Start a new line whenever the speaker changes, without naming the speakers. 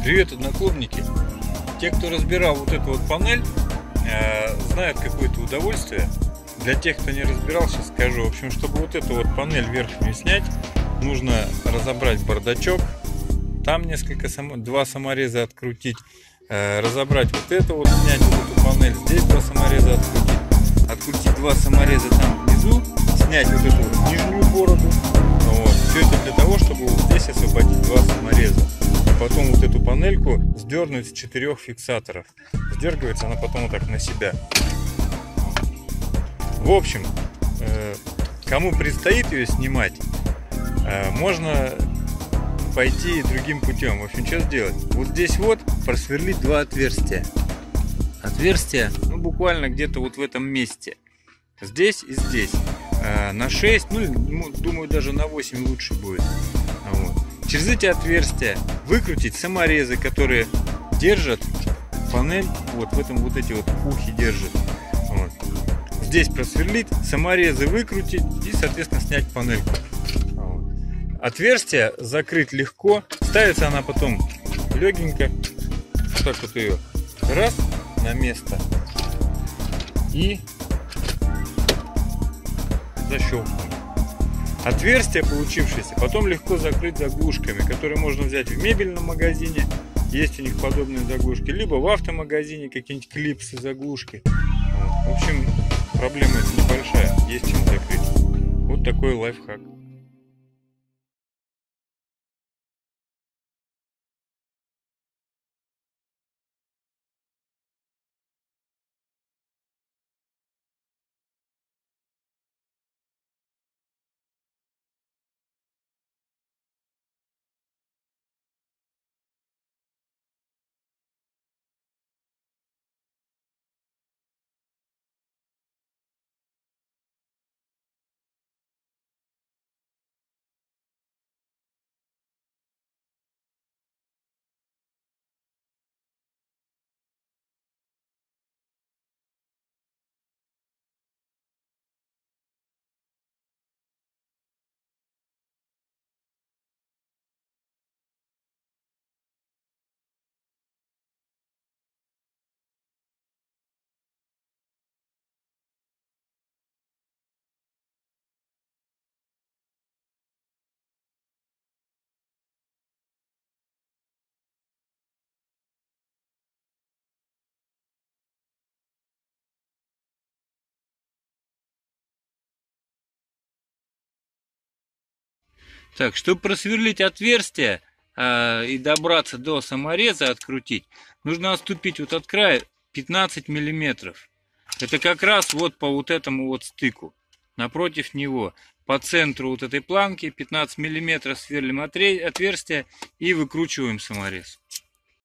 Привет, одноклубники! Те, кто разбирал вот эту вот панель, знают какое-то удовольствие. Для тех, кто не разбирал, сейчас скажу. В общем, чтобы вот эту вот панель верхнюю снять, нужно разобрать бардачок, там два самореза открутить, разобрать вот это вот, снять вот эту панель, здесь два самореза открутить два самореза там внизу, снять вот эту вот нижнюю бороду. Вот. Все это для того, чтобы вот здесь освободить два самореза. Потом вот эту панельку сдернуть с 4 фиксаторов. Сдергивается она потом вот так на себя. В общем, кому предстоит ее снимать, можно пойти другим путем. В общем, что сделать? Вот здесь вот просверлить два отверстия. Отверстия, ну, буквально где-то вот в этом месте. Здесь и здесь. На 6, ну, думаю, даже на 8 лучше будет. Вот. Через эти отверстия выкрутить саморезы, которые держат панель, вот в этом вот эти вот ухи держат. Вот. Здесь просверлить, саморезы выкрутить и, соответственно, снять панельку. Вот. Отверстие закрыть легко, ставится она потом легенько, так вот ее раз на место и защелкнуть. Отверстие получившееся потом легко закрыть заглушками, которые можно взять в мебельном магазине, есть у них подобные заглушки, либо в автомагазине какие-нибудь клипсы, заглушки. Вот. В общем, проблема это небольшая, есть чем закрыть. Вот такой лайфхак. Так, чтобы просверлить отверстие и добраться до самореза, открутить, нужно отступить вот от края 15 миллиметров. Это как раз вот по вот этому вот стыку. Напротив него, по центру вот этой планки, 15 миллиметров сверлим отверстие и выкручиваем саморез.